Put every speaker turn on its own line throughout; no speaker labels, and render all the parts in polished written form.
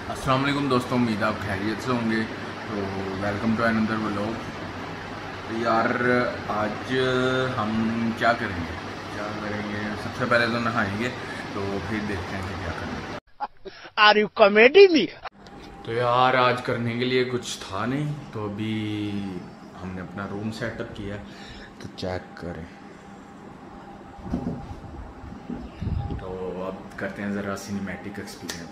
अस्सलाम वालेकुम दोस्तों, उम्मीद आप खैरियत से होंगे। तो वेलकम टू अनदर व्लॉग। तो यार आज हम क्या करेंगे सबसे पहले तो नहाएंगे, तो फिर देखते हैं कि क्या करेंगे।
Are you comedy me?
तो यार आज करने के लिए कुछ था नहीं, तो अभी हमने अपना रूम सेटअप किया, तो चेक करें। तो अब करते हैं ज़रा सिनेमैटिक एक्सपीरियंस।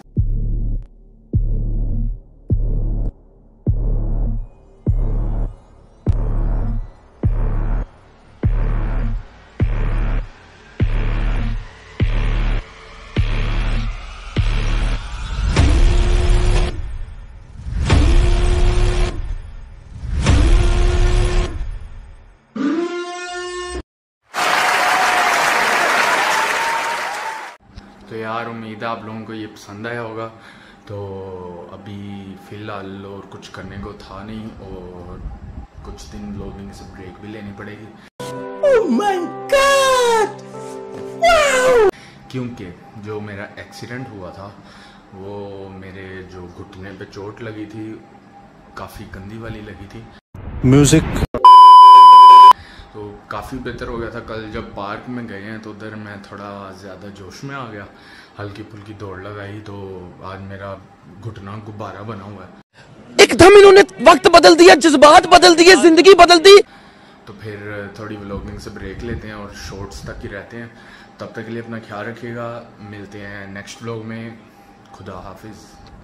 तो यार उम्मीद है आप लोगों को ये पसंद आया होगा। तो अभी फ़िलहाल और कुछ करने को था नहीं, और कुछ दिन व्लॉगिंग से ब्रेक भी लेनी पड़ेगी।
Oh my God! वाओ!
क्योंकि जो मेरा एक्सीडेंट हुआ था वो मेरे जो घुटने पे चोट लगी थी, काफ़ी गंदी वाली लगी थी।
म्यूजिक
तो काफ़ी बेहतर हो गया था। कल जब पार्क में गए हैं तो उधर मैं थोड़ा ज़्यादा जोश में आ गया, हल्की फुल्की दौड़ लगाई, तो आज मेरा घुटना गुब्बारा बना हुआ है।
एकदम इन्होंने वक्त बदल दिया, जज्बात बदल दिए, जिंदगी बदल दी।
तो फिर थोड़ी व्लॉगिंग से ब्रेक लेते हैं और शॉर्ट्स तक ही रहते हैं। तब तक के लिए अपना ख्याल रखिएगा, मिलते हैं नेक्स्ट व्लॉग में। खुदा हाफिज़।